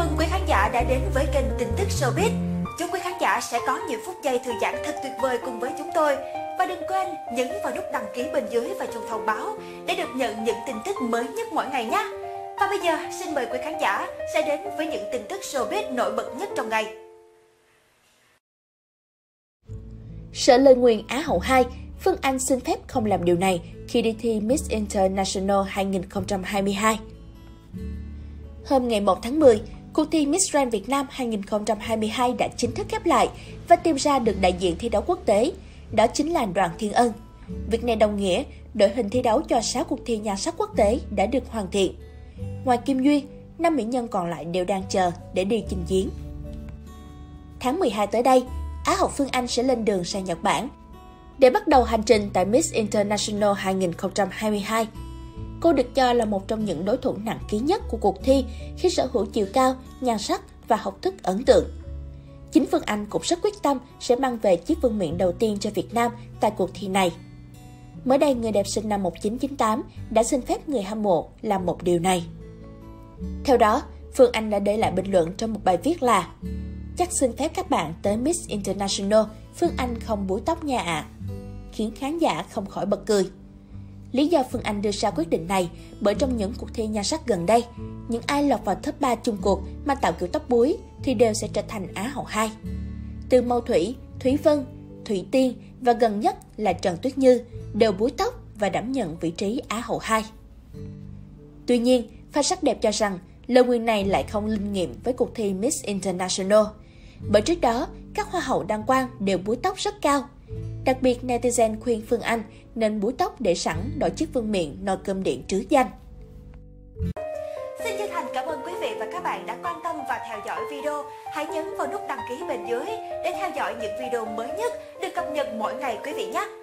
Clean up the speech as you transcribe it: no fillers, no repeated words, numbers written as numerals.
mừng quý khán giả đã đến với kênh tin tức Showbiz. Chúc quý khán giả sẽ có những phút giây thư giãn thật tuyệt vời cùng với chúng tôi. Và đừng quên nhấn vào nút đăng ký bên dưới và chuông thông báo để được nhận những tin tức mới nhất mỗi ngày nhé. Và bây giờ xin mời quý khán giả sẽ đến với những tin tức Showbiz nổi bật nhất trong ngày. Sợ lời nguyền Á hậu 2, Phương Anh xin phép không làm điều này khi đi thi Miss International 2022. Hôm ngày 1 tháng 10, cuộc thi Miss Grand Việt Nam 2022 đã chính thức khép lại và tìm ra được đại diện thi đấu quốc tế, đó chính là Đoàn Thiên Ân. Việc này đồng nghĩa đội hình thi đấu cho 6 cuộc thi nhan sắc quốc tế đã được hoàn thiện. Ngoài Kim Duyên, 5 mỹ nhân còn lại đều đang chờ để đi chinh chiến. Tháng 12 tới đây, Á hậu Phương Anh sẽ lên đường sang Nhật Bản để bắt đầu hành trình tại Miss International 2022. Cô được cho là một trong những đối thủ nặng ký nhất của cuộc thi khi sở hữu chiều cao, nhan sắc và học thức ấn tượng. Chính Phương Anh cũng rất quyết tâm sẽ mang về chiếc vương miện đầu tiên cho Việt Nam tại cuộc thi này. Mới đây, người đẹp sinh năm 1998 đã xin phép người hâm mộ làm một điều này. Theo đó, Phương Anh đã để lại bình luận trong một bài viết là: "Chắc xin phép các bạn tới Miss International, Phương Anh không búi tóc nha ạ." Khiến khán giả không khỏi bật cười. Lý do Phương Anh đưa ra quyết định này bởi trong những cuộc thi nhan sắc gần đây, những ai lọt vào top 3 chung cuộc mà tạo kiểu tóc búi thì đều sẽ trở thành Á hậu 2. Từ Mâu Thủy, Thúy Vân, Thủy Tiên và gần nhất là Trần Tuyết Như đều búi tóc và đảm nhận vị trí Á hậu 2. Tuy nhiên, fan sắc đẹp cho rằng lời nguyền này lại không linh nghiệm với cuộc thi Miss International. Bởi trước đó, các hoa hậu đăng quang đều búi tóc rất cao. Đặc biệt, netizen khuyên Phương Anh nên búi tóc để sẵn đội chiếc vương miện nồi cơm điện trứ danh. Xin chân thành cảm ơn quý vị và các bạn đã quan tâm và theo dõi video. Hãy nhấn vào nút đăng ký bên dưới để theo dõi những video mới nhất được cập nhật mỗi ngày quý vị nhé.